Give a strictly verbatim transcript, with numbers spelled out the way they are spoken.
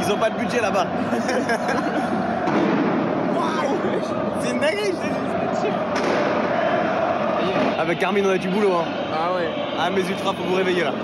Ils ont pas de budget là-bas. C'est une dinguerie, je te dis. Avec Carmine, on a du boulot. Hein. Ah ouais. Ah, mes ultras, faut vous réveiller là.